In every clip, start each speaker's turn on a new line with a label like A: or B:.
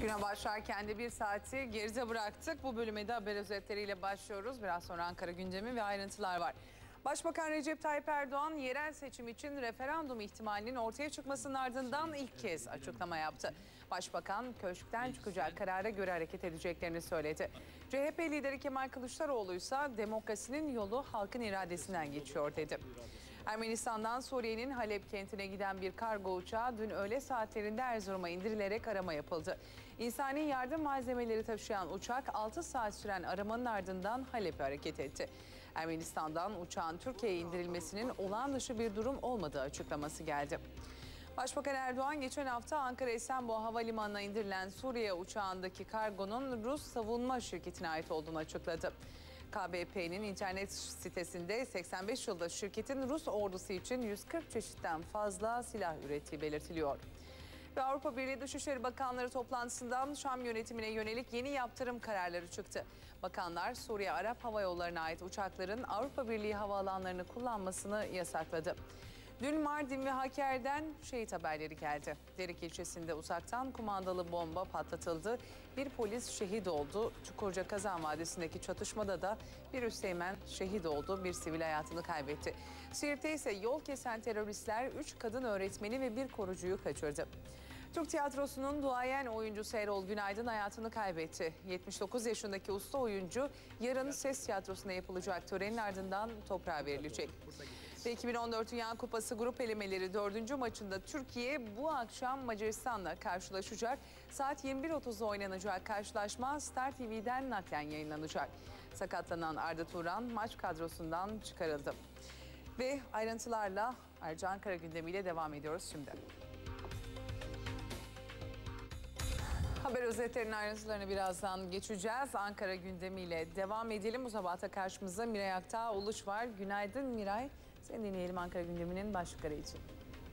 A: Güne başlarken de bir saati geride bıraktık. Bu bölüme de haber özetleriyle başlıyoruz. Biraz sonra Ankara gündemi ve ayrıntılar var. Başbakan Recep Tayyip Erdoğan yerel seçim için referandum ihtimalinin ortaya çıkmasının ardından ilk kez açıklama yaptı. Başbakan köşkten çıkacağı karara göre hareket edeceklerini söyledi. CHP lideri Kemal Kılıçdaroğlu ise demokrasinin yolu halkın iradesinden geçiyor dedi. Ermenistan'dan Suriye'nin Halep kentine giden bir kargo uçağı dün öğle saatlerinde Erzurum'a indirilerek arama yapıldı. İnsani yardım malzemeleri taşıyan uçak 6 saat süren aramanın ardından Halep'e hareket etti. Ermenistan'dan uçağın Türkiye'ye indirilmesinin olağan dışı bir durum olmadığı açıklaması geldi. Başbakan Erdoğan geçen hafta Ankara Esenboğa Havalimanı'na indirilen Suriye uçağındaki kargonun Rus savunma şirketine ait olduğunu açıkladı. KBP'nin internet sitesinde 85 yılda şirketin Rus ordusu için 140 çeşitten fazla silah ürettiği belirtiliyor. Ve Avrupa Birliği Dışişleri Bakanları toplantısından Şam yönetimine yönelik yeni yaptırım kararları çıktı. Bakanlar Suriye Arap Hava Yolları'na ait uçakların Avrupa Birliği havaalanlarını kullanmasını yasakladı. Dün Mardin ve Hakkari'den şehit haberleri geldi. Derik ilçesinde uzaktan kumandalı bomba patlatıldı. Bir polis şehit oldu. Çukurca Kazan Vadisi'ndeki çatışmada da bir üsteğmen şehit oldu. Bir sivil hayatını kaybetti. Siirt'te ise yol kesen teröristler 3 kadın öğretmeni ve bir korucuyu kaçırdı. Türk tiyatrosunun duayen oyuncusu Erol Günaydın hayatını kaybetti. 79 yaşındaki usta oyuncu yarın Ses Tiyatrosu'nda yapılacak törenin ardından toprağa verilecek. Ve 2014 Dünya Kupası grup elemeleri 4. maçında Türkiye bu akşam Macaristan'la karşılaşacak. Saat 21.30'da oynanacak karşılaşma Star TV'den naklen yayınlanacak. Sakatlanan Arda Turan maç kadrosundan çıkarıldı. Ve ayrıntılarla ayrıca Ankara gündemiyle devam ediyoruz şimdi. Haber özetlerinin ayrıntılarını birazdan geçeceğiz. Ankara gündemiyle devam edelim. Bu sabah da karşımızda Miray Aktağ Uluç var. Günaydın Miray. Seni dinleyelim Ankara gündeminin başlıkları için.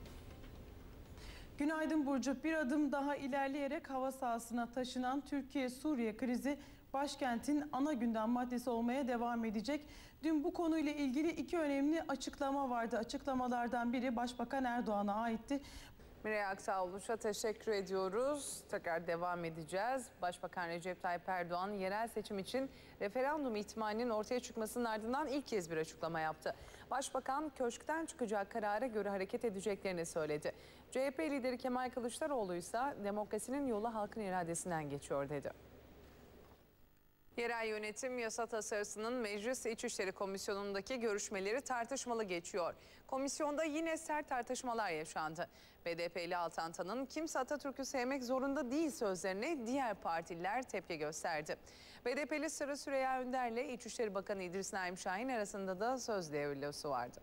B: Günaydın Burcu. Bir adım daha ilerleyerek hava sahasına taşınan Türkiye-Suriye krizi başkentin ana gündem maddesi olmaya devam edecek. Dün bu konuyla ilgili iki önemli açıklama vardı. Açıklamalardan biri Başbakan Erdoğan'a aitti.
A: Miray Aktağ Uluç'a teşekkür ediyoruz. Tekrar devam edeceğiz. Başbakan Recep Tayyip Erdoğan yerel seçim için referandum ihtimalinin ortaya çıkmasının ardından ilk kez bir açıklama yaptı. Başbakan köşkten çıkacağı karara göre hareket edeceklerini söyledi. CHP lideri Kemal Kılıçdaroğlu ise demokrasinin yolu halkın iradesinden geçiyor dedi. Yerel yönetim yasa tasarısının Meclis İçişleri Komisyonu'ndaki görüşmeleri tartışmalı geçiyor. Komisyonda yine sert tartışmalar yaşandı. BDP'li Altantan'ın "kimse Atatürk'ü sevmek zorunda değil" sözlerine diğer partililer tepki gösterdi. BDP'li Sırrı Süreyya Önder'le İçişleri Bakanı İdris Naim Şahin arasında da söz düellosu vardı.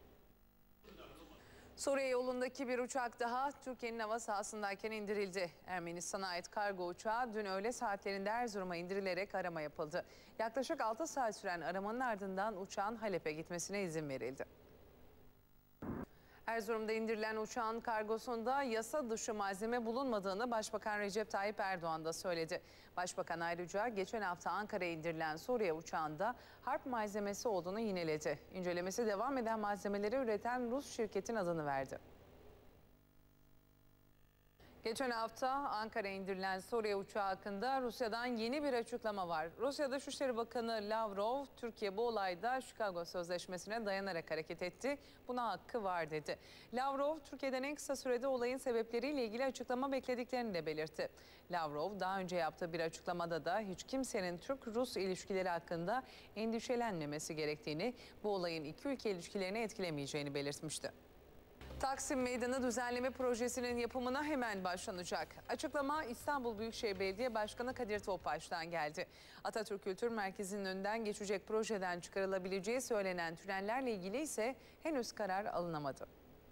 A: Suriye yolundaki bir uçak daha Türkiye'nin hava sahasındayken indirildi. Ermenistan'a ait kargo uçağı dün öğle saatlerinde Erzurum'a indirilerek arama yapıldı. Yaklaşık 6 saat süren aramanın ardından uçağın Halep'e gitmesine izin verildi. Erzurum'da indirilen uçağın kargosunda yasa dışı malzeme bulunmadığını Başbakan Recep Tayyip Erdoğan da söyledi. Başbakan ayrıca geçen hafta Ankara'ya indirilen Suriye uçağında harp malzemesi olduğunu yineledi. İncelemesi devam eden malzemeleri üreten Rus şirketin adını verdi. Geçen hafta Ankara'ya indirilen Suriye uçağı hakkında Rusya'dan yeni bir açıklama var. Rusya Dışişleri Bakanı Lavrov, Türkiye bu olayda Chicago Sözleşmesi'ne dayanarak hareket etti. Buna hakkı var dedi. Lavrov, Türkiye'den en kısa sürede olayın sebepleriyle ilgili açıklama beklediklerini de belirtti. Lavrov, daha önce yaptığı bir açıklamada da hiç kimsenin Türk-Rus ilişkileri hakkında endişelenmemesi gerektiğini, bu olayın iki ülke ilişkilerini etkilemeyeceğini belirtmişti. Taksim Meydanı düzenleme projesinin yapımına hemen başlanacak. Açıklama İstanbul Büyükşehir Belediye Başkanı Kadir Topbaş'tan geldi. Atatürk Kültür Merkezi'nin önünden geçecek projeden çıkarılabileceği söylenen tünellerle ilgili ise henüz karar alınamadı.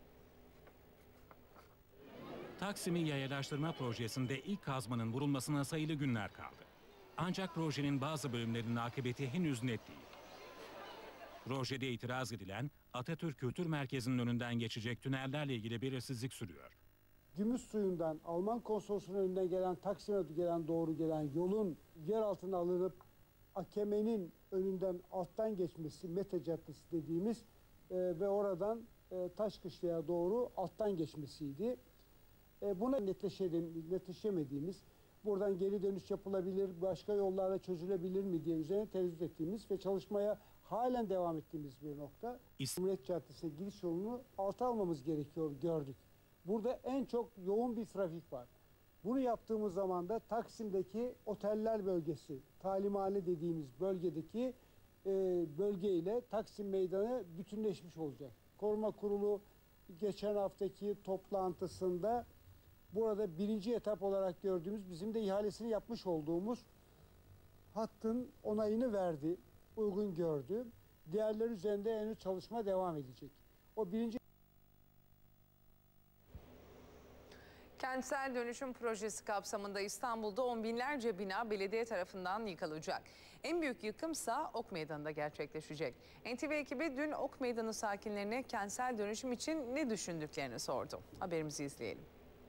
C: Taksim'i yayalaştırma projesinde ilk kazmanın vurulmasına sayılı günler kaldı. Ancak projenin bazı bölümlerinin akıbeti henüz net değil. Projede itiraz edilen Atatürk Kültür Merkezi'nin önünden geçecek tünellerle ilgili belirsizlik sürüyor.
D: Gümüşsuyu'ndan Alman konsolosluğunun önünden gelen Taksim'e doğru gelen yolun yer altına alınıp AKM'nin önünden alttan geçmesi, Mete Caddesi dediğimiz ve oradan Taşkışla'ya doğru alttan geçmesiydi. Buna netleşemediğimiz buradan geri dönüş yapılabilir, başka yollarla çözülebilir mi diye üzerine tereddüt ettiğimiz ve çalışmaya halen devam ettiğimiz bir nokta. Cumhuriyet Caddesi'ne giriş yolunu alta almamız gerekiyor gördük. Burada en çok yoğun bir trafik var. Bunu yaptığımız zaman da Taksim'deki oteller bölgesi, talimhane dediğimiz bölgedeki bölge ile Taksim Meydanı bütünleşmiş olacak. Koruma Kurulu geçen haftaki toplantısında burada birinci etap olarak gördüğümüz, bizim de ihalesini yapmış olduğumuz hattın onayını verdi, uygun gördü. Diğerleri üzerinde henüz çalışma devam edecek. O birinci
A: Kentsel dönüşüm projesi kapsamında İstanbul'da on binlerce bina belediye tarafından yıkılacak. En büyük yıkımsa Ok Meydanı'nda gerçekleşecek. NTV ekibi dün Ok Meydanı sakinlerine kentsel dönüşüm için ne düşündüklerini sordu. Haberimizi izleyelim.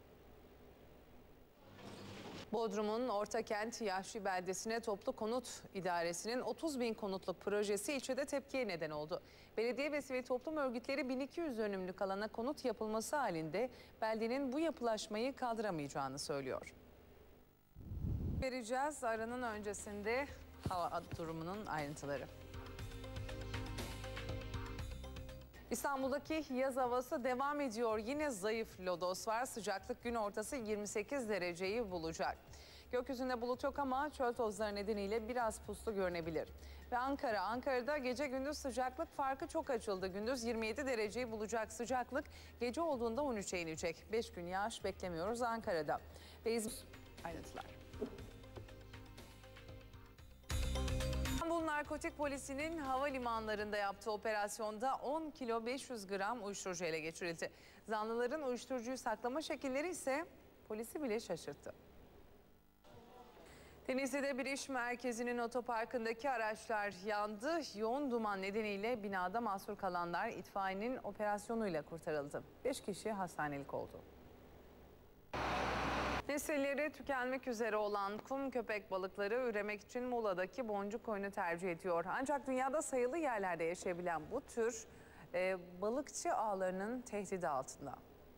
A: Bodrum'un Ortakent Yahşi Beldesi'ne Toplu Konut İdaresi'nin 30 bin konutluk projesi ilçede tepkiye neden oldu. Belediye ve sivil toplum örgütleri 1200 dönümlük alana konut yapılması halinde beldenin bu yapılaşmayı kaldıramayacağını söylüyor. Vereceğiz aranın öncesinde hava durumunun ayrıntıları. İstanbul'daki yaz havası devam ediyor. Yine zayıf lodos var. Sıcaklık gün ortası 28 dereceyi bulacak. Gökyüzünde bulut yok ama çöl tozları nedeniyle biraz puslu görünebilir. Ve Ankara'da gece gündüz sıcaklık farkı çok açıldı. Gündüz 27 dereceyi bulacak sıcaklık gece olduğunda 13'e inecek. 5 gün yağış beklemiyoruz Ankara'da. Ve ayrıntılar. İstanbul Narkotik Polisi'nin havalimanlarında yaptığı operasyonda 10 kilo 500 gram uyuşturucu ele geçirildi. Zanlıların uyuşturucuyu saklama şekilleri ise polisi bile şaşırttı. Denizli'de bir iş merkezinin otoparkındaki araçlar yandı. Yoğun duman nedeniyle binada mahsur kalanlar itfaiyenin operasyonuyla kurtarıldı. 5 kişi hastanelik oldu. Nesilleri tükenmek üzere olan kum köpek balıkları üremek için Muğla'daki boncuk koyunu tercih ediyor. Ancak dünyada sayılı yerlerde yaşayabilen bu tür balıkçı ağlarının tehdidi altında.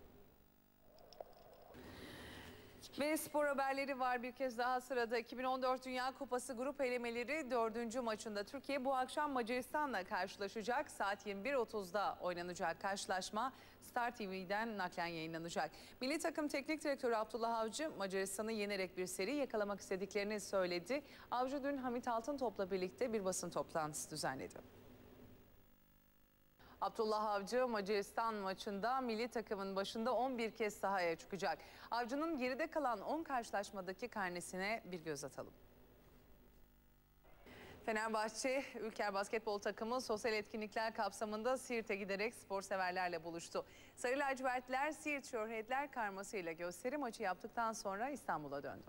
A: Ve spor haberleri var bir kez daha sırada. 2014 Dünya Kupası grup elemeleri 4. maçında Türkiye bu akşam Macaristan'la karşılaşacak. Saat 21.30'da oynanacak karşılaşma Star TV'den naklen yayınlanacak. Milli takım teknik direktörü Abdullah Avcı Macaristan'ı yenerek bir seri yakalamak istediklerini söyledi. Avcı dün Hamit Altıntop'la birlikte bir basın toplantısı düzenledi. Abdullah Avcı Macaristan maçında milli takımın başında 11 kez sahaya çıkacak. Avcı'nın geride kalan 10 karşılaşmadaki karnesine bir göz atalım. Fenerbahçe Ülker Basketbol takımı sosyal etkinlikler kapsamında Siirt'e giderek spor severlerle buluştu. Sarı lacivertler Siirt Şöhretler karmasıyla gösteri maçı yaptıktan sonra İstanbul'a döndü.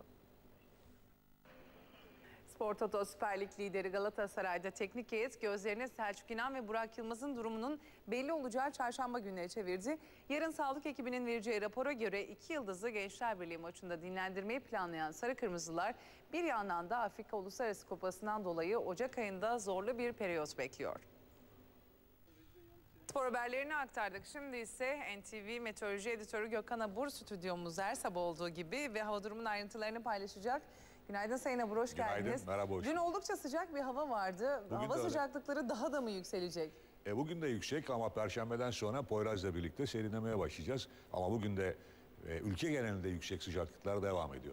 A: Spor Toto Süper Lig lideri Galatasaray'da teknik heyet gözlerini Selçuk İnan ve Burak Yılmaz'ın durumunun belli olacağı çarşamba gününe çevirdi. Yarın sağlık ekibinin vereceği rapora göre 2 yıldızlı Gençler Birliği maçında dinlendirmeyi planlayan Sarı Kırmızılar bir yandan da Afrika Uluslararası Kupası'ndan dolayı Ocak ayında zorlu bir periyot bekliyor. Spor haberlerini aktardık. Şimdi ise NTV Meteoroloji Editörü Gökhan Abur stüdyomuzda her sabah olduğu gibi ve hava durumunun ayrıntılarını paylaşacak. Günaydın Sayın Abur, hoş geldiniz. Merhaba, hoş. Dün oldukça sıcak bir hava vardı. Hava sıcaklıkları daha da mı yükselecek?
E: Bugün de yüksek ama Perşembe'den sonra Poyraz'la birlikte serinlemeye başlayacağız. Ama bugün de ülke genelinde yüksek sıcaklıklar devam ediyor.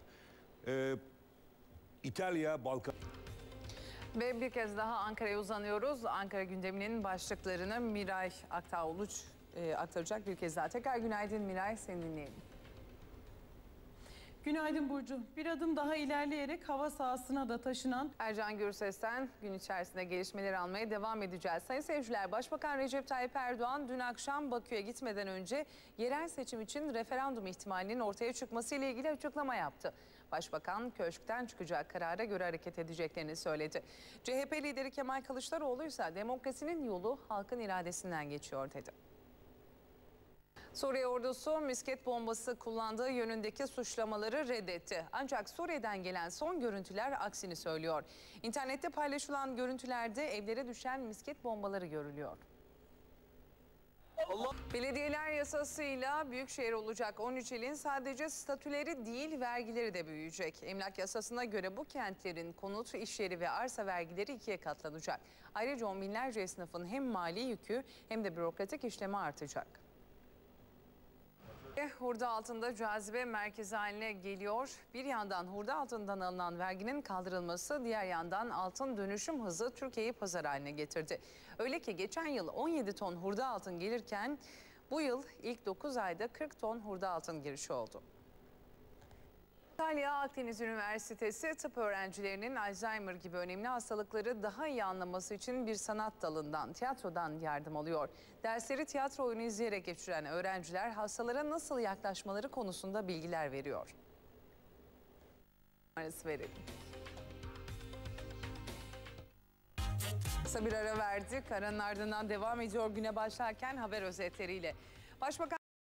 E: İtalya, Balkan...
A: Ve bir kez daha Ankara'ya uzanıyoruz. Ankara gündeminin başlıklarını Miray Aktağuluç aktaracak bir kez daha. Tekrar günaydın Miray, seni dinleyelim.
B: Günaydın Burcu. Bir adım daha ilerleyerek hava sahasına da taşınan
A: Ercan Gürses'ten gün içerisinde gelişmeleri almaya devam edeceğiz. Sayın seyirciler, Başbakan Recep Tayyip Erdoğan dün akşam Bakü'ye gitmeden önce yerel seçim için referandum ihtimalinin ortaya çıkması ile ilgili açıklama yaptı. Başbakan köşkten çıkacak karara göre hareket edeceklerini söyledi. CHP lideri Kemal Kılıçdaroğlu ise demokrasinin yolu halkın iradesinden geçiyor dedi. Suriye ordusu misket bombası kullandığı yönündeki suçlamaları reddetti. Ancak Suriye'den gelen son görüntüler aksini söylüyor. İnternette paylaşılan görüntülerde evlere düşen misket bombaları görülüyor. Belediyeler yasasıyla büyükşehir olacak 13 ilin sadece statüleri değil vergileri de büyüyecek. Emlak yasasına göre bu kentlerin konut, iş yeri ve arsa vergileri 2'ye katlanacak. Ayrıca on binlerce esnafın hem mali yükü hem de bürokratik işlemi artacak. Hurda altında cazibe merkezi haline geliyor. Bir yandan hurda altından alınan verginin kaldırılması, diğer yandan altın dönüşüm hızı Türkiye'yi pazar haline getirdi. Öyle ki geçen yıl 17 ton hurda altın gelirken bu yıl ilk 9 ayda 40 ton hurda altın girişi oldu. Antalya Akdeniz Üniversitesi tıp öğrencilerinin Alzheimer gibi önemli hastalıkları daha iyi anlaması için bir sanat dalından, tiyatrodan yardım alıyor. Dersleri tiyatro oyunu izleyerek geçiren öğrenciler hastalara nasıl yaklaşmaları konusunda bilgiler veriyor. Arası verelim. Kısa bir ara verdik. Aranın ardından devam ediyor güne başlarken haber özetleriyle. Başbakan